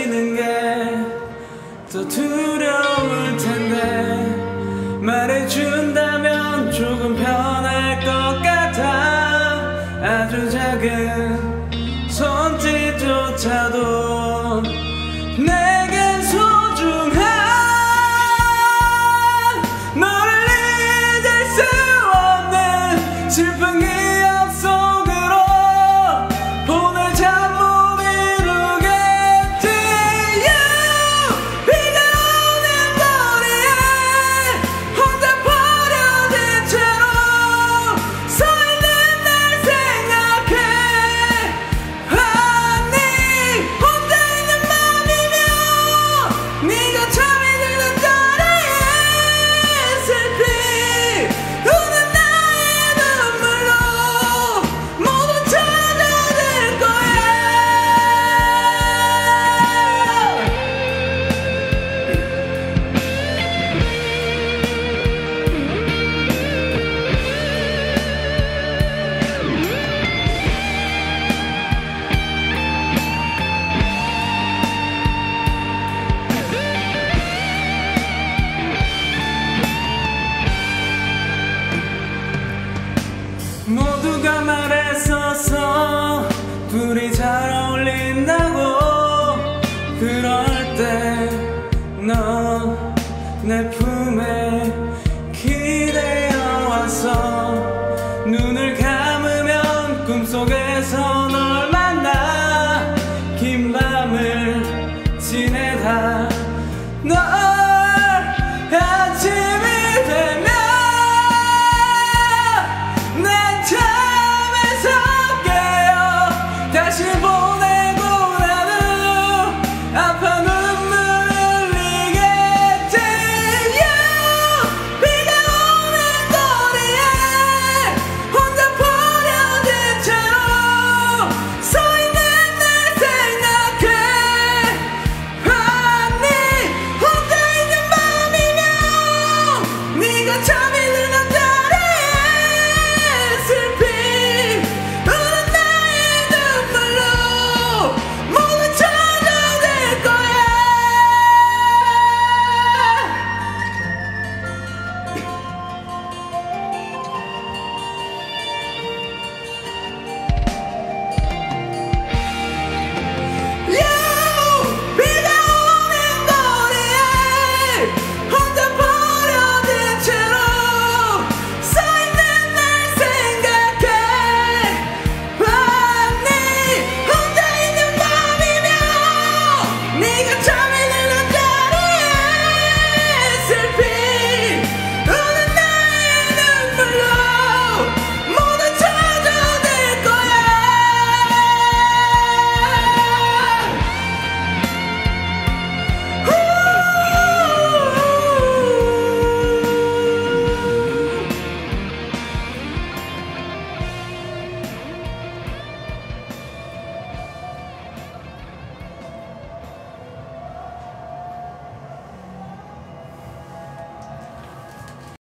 헤어지는 게 더 두려울 텐데 말해준다면 조금 편할 것 같아. 아주 작은 손짓조차도 내겐 소중한 너를 잊을 수 없는 슬픈 기억 속으로 보낼 잠 못 이루겠지. 비가 오는 거리에 혼자 버려진 채로 서 있는 날 생각해. 아니 혼자 있는 맘이며 네가 잠이 드는 자리에 슬피 우는 나의 눈물로 모두 찾아낼 거야. 모두가 말했었어 둘이 잘 어울린다고. 그럴 때 너 내 품에